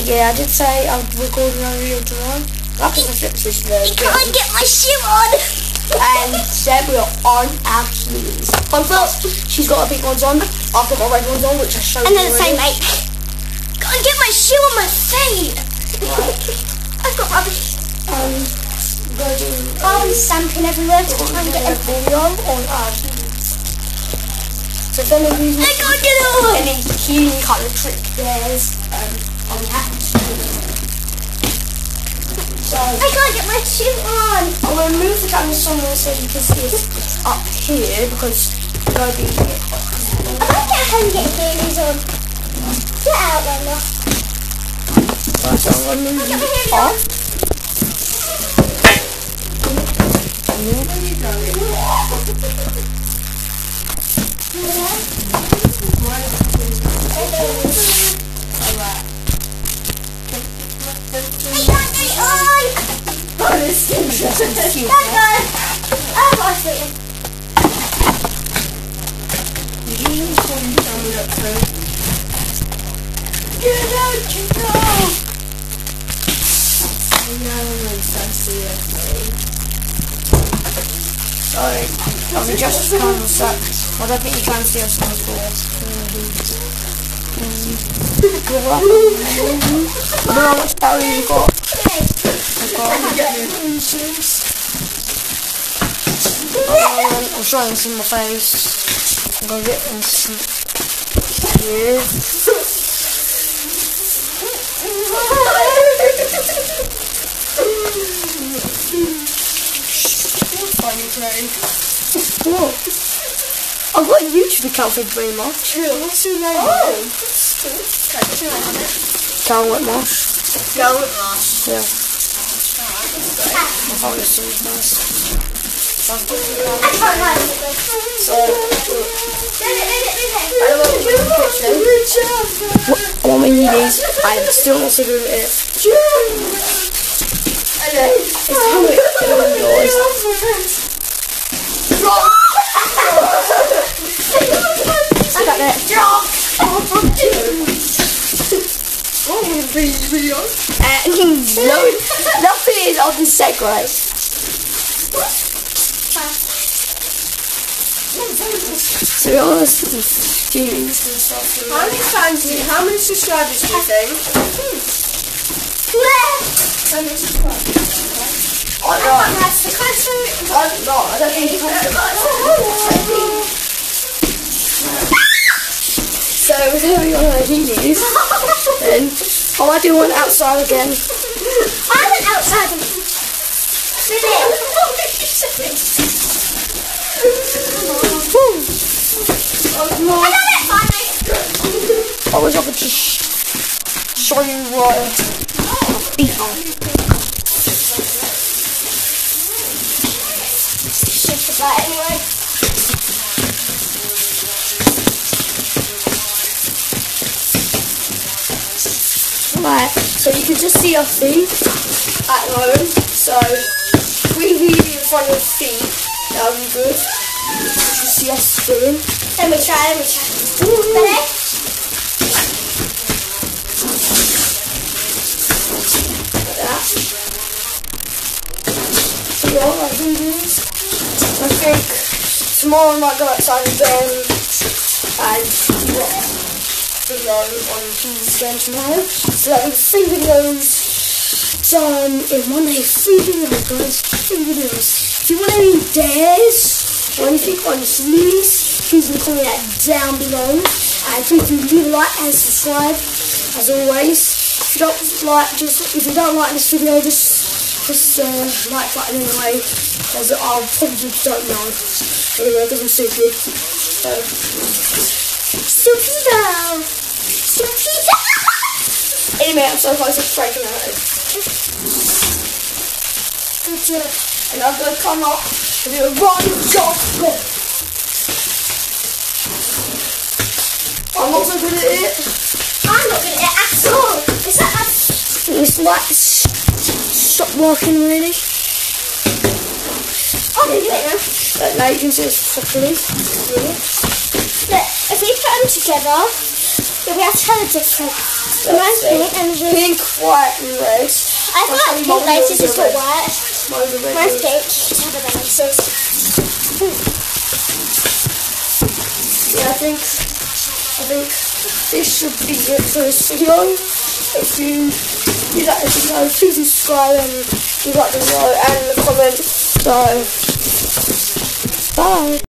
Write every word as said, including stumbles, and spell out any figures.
yeah, I did say I was recording on video tomorrow. I think I fixed this though. Can't get my shoe on. And Seb, we're on our shoes. Fun fact, she's got her pink ones on. I've got my red ones on, which I showed and you. And then the same, mate. Can't get my shoe on my feet. Right. I've got rubbish. Um, go do. I'm stamping everywhere to try and get a video on our shoes. So if any reason I can't get it on. Any healing kind of trick there's um on that. So I can't get my shoe on. I'm gonna move the camera somewhere so you can see it up here because it's gonna be here. I can't get how you get Helllys on. Get out there now. Right, so I'm gonna move Get my it Helllys up. on. Oh, this is cute. Oh, I see it. You usually call me down with that thing. Get out, you go! Sorry, I'm just trying to suck. I don't think you can see us on the floor. I don't know how much battery you've got. I've got. Um, I'm showing this in my face. I'm gonna get this here. Funny Craig. What? I've got a YouTube account for very much. Yeah, what's your name? Oh! Cal Whitmarsh. Cal Whitmarsh. Yeah. I thought this was nice. I can't hide it. So, What? I want my knees. I'm still not so good at it. It's how it goes. I got it. Drop. What was the previous video? Uh, no, nothing is on the segue. To be honest, jeez. How many fans do you, how many subscribers do you think? How many subscribers? I don't know. That's the question. I don't know. I don't think you can. So, there we are, Helllys. And I might do one outside again. I went outside and did it. I was I not. got it finally. I was up to just show you right. Beat on. Shift the light anyway. Right, so you can just see our feet at the moment. So if we leave in front of the feet, that would be good. You can see us doing. Let me try, let me try. Ready? Like that. So yeah, I can do this. I think tomorrow I might go outside again and do a video on Tuesday and tomorrow. So that means three videos done in one day. Three videos, guys. Three videos. If you want any dares or anything on Helllys, please leave a comment down below. And please do leave a like and subscribe as always. If you don't like, just if you don't like this video, just just uh, like button anyway, because I probably don't know. Anyway, because I'm stupid. So stupid now. Stupid. Anyway, I'm so close to breaking my head. And I'm gonna come up and do a run, jump, flip. I'm not so good at it. I'm not good at it at all. Is that a... It's like stop working really. Oh, you do it now. But now you can see it's properly. Really. Look, if we put them together, you'll be able to tell the difference. The nice pink and the Pink white and red. I feel like pink laces is got white. Mine's a red. Mine's pink. Have the laces. Yeah, I think I think this should be it for this video. If you you like this video, please subscribe and you like the video and the comment. So bye.